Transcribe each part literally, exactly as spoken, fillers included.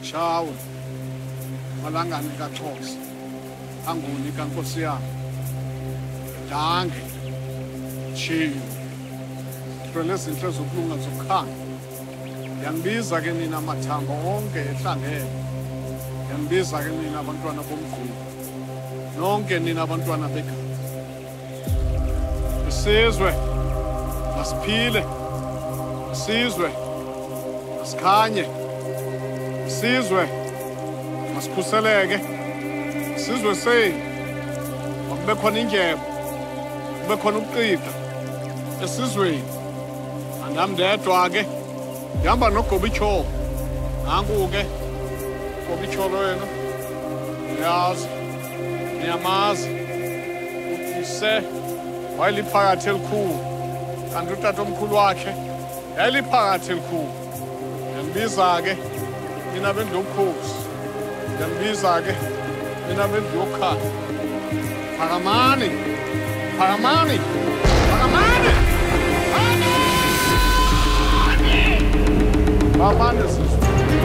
Javu, malangane kaXhosa, anguni kankosi yami. Dange, chiyo. Thwele izinto zokulunga zokukhanya. Yangibiza ke nina mathambo onke ehlangene. Yangibiza ke nina abantwana bomkhulu. Nonke nina abantwana bekhaya. Isizwe masiphile. Isizwe masikhanye. Isizwe masikhuseleke. Isizwe sethu makube khona indyebo. Kube khona ukuqida esizweni. Andam ndedwa ke. Ndihamba noGobityholo. Nanku ke Gobityholo wena. Niyazi. Niyamazi. Utise wayeliphakathi elikhulu. Kanti utata omkhulu wakhe yayiliphakathi elikhulu. Yandibiza ke nina bendlu yobukhosi. Yandibiza ke nina bendlu yokukhanya. Phakamani. Phakamani. Phakamani. Phakamani sisi.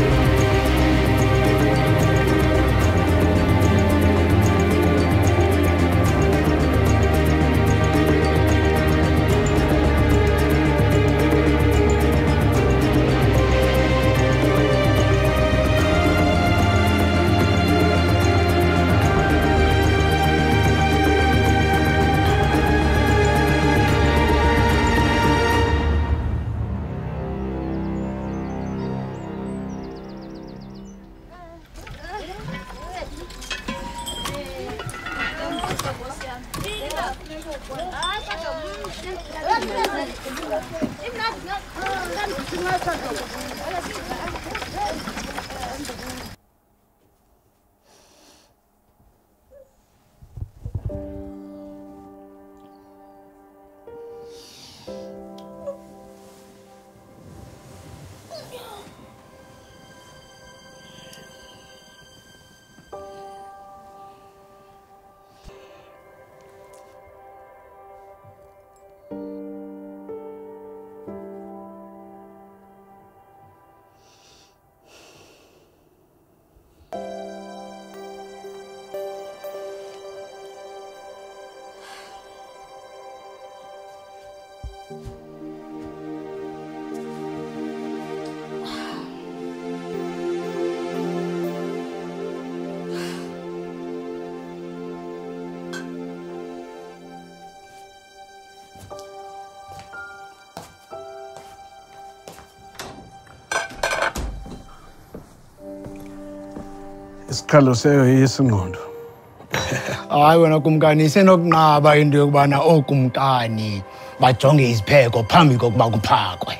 Isikhalo seyo yesingqondo. Hayi wena kumkani isenokunqaba into yokubana ookumkani bajonge izipheko phambi kokuba kuphakwe.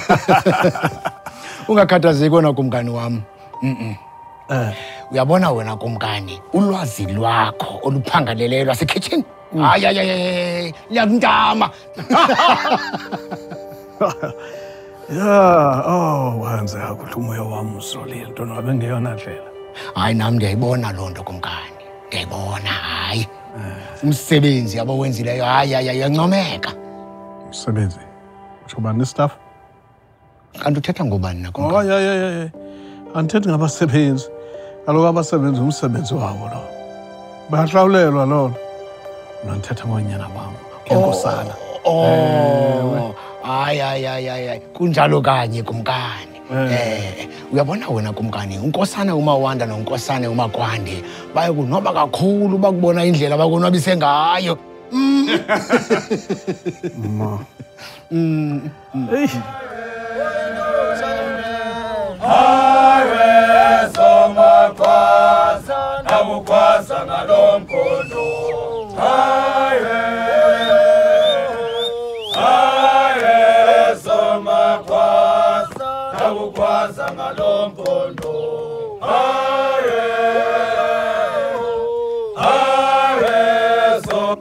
Ungakhathazeki wena kumkani wam. Mhm. Eh, uyabona wena kumkani, ulwazi lwakho oluphangaleleyo lwasekitchen. Hayi hayi hayi, liyamntama. Yeah, oh, wenze kakuhle umoya wami usolile nto nabe ngeyona ndlela. Hayi nami ndiyayibona loo nto kumkani. Ndiyayibona hayi. Umsebenzi yabo wenzileyo hayi hayi uyancomeka. Umsebenzi. Utsho bani staff? Kanti uthetha ngobani na kumkani? Oh yeah yeah yeah. Andithethi ngabasebenzi. Kaloku abasebenzi umsebenzi wabo lo. Bayahlawulelwa loo nto. Mna ndithetha ngonyana bam. Enkosana. Oh. Hayi hayi hayi hayi. Kunjalo kanye kumkani. Eh, uyabona wena kumkani, unkosana uMawanda nonkosana uMakwande bayakunoba kakhulu bakubona indlela bakonwabise ngayo. Ma. Mm. Hey. Hawe somakwasa namukwasa ngalomkondo. Hawe. Hawe somakwasa namukwasa ngalomkondo. Hawe. Hawe so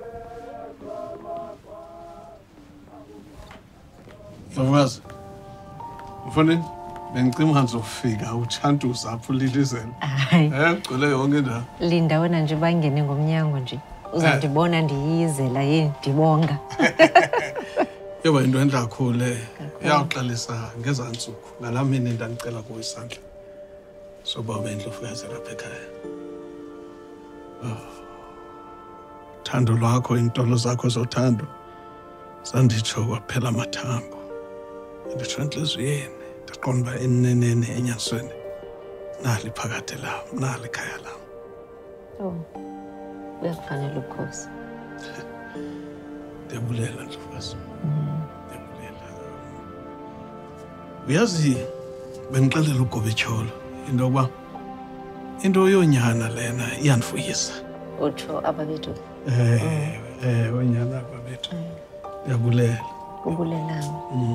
Mfakazi, Mfondini, bengicima ngizofika uchantuza apho lilizela. Hayi. Eh, ugcwele yonke indawo. Linda wena nje bangene ngomnyango nje. Uzandibona ndiyizela yini ndibonga. Yoba into enhle kakhulu le. Iyawuxolisa ngezantsuku. Ngalamini ndandicela kuwe isandla. Soba wendlu ufuyazela lapha ekhaya. Thando lwakho, intolo zakho zothando. Sanditsho kwaphela amathambo. Nditsho enhliziyweni. Ndiqonda uba enenene enyanisweni. Nali phakathi lam, nali ekhaya lam. Oh. Uyakufanele ukhosi. Ndiyabulela Ndlovukazi. Ndiyabulela. Uyazi bengixelela uGobetsholo into yokuba into yonyana lena iyandifuyisa. Utsho ababethu. Eh, eh, onyana ababethu. Ndiyabulela. Ubulelana.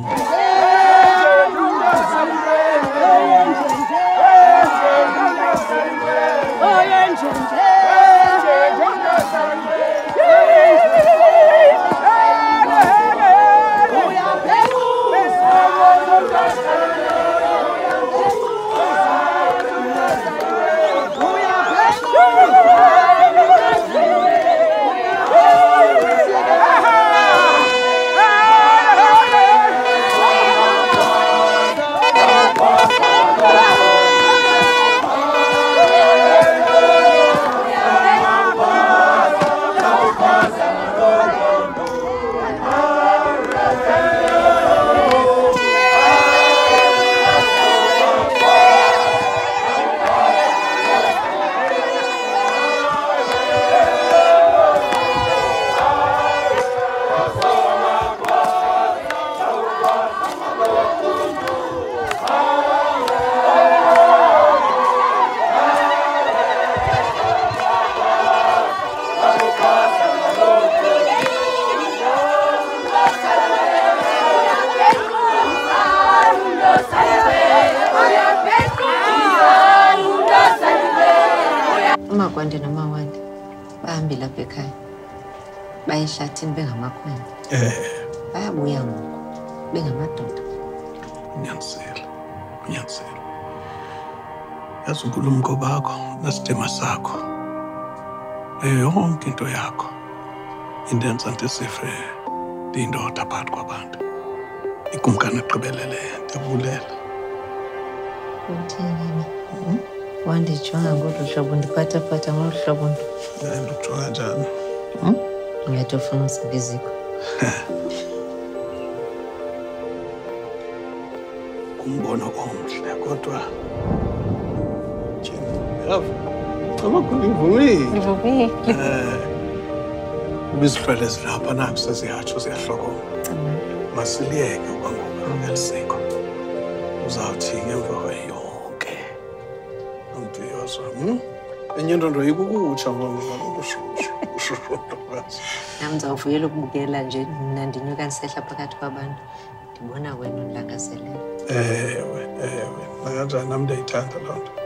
Umakwande nomawande bahambile lapha ekhaya. Bayehlathini bengamakhwende. Eh, Bayabuya ngoku bengamadoda. nyanisela. Nyanisela. Yazi ukulumko bakho nesidima sakho. Leyo yonke into yakho. Indenza ndisife ndiyindoda phakathi kwabantu. Ikumkani egqibelele ndiyabulela. Uthini? Wandijonga ngolu hlobo ndiphathaphatha ngolu hlobo. Ndikujonga njani? Ngathi ufuna usiba iziko. Kumbono omhle kodwa Javu, amakhulu ngivumile. Ngivumile. Eh, ubizihlwele zilapha naku seziyatsho ziyahlokoma. Masiliyeke okwangoku elisiko. Uzawuthi ngemva kwayonke umntu yozwa. Enye into nto ikukutsha ngoba ushushu ushushu ntokazi. Nam ndizawuvuyela ukubukela nje mna ndinyuka ndisehla phakathi kwabantu. Ndibona wena undilangazelela. Ewe, ewe. Nakanjani nam ndiyayithanda loo nto.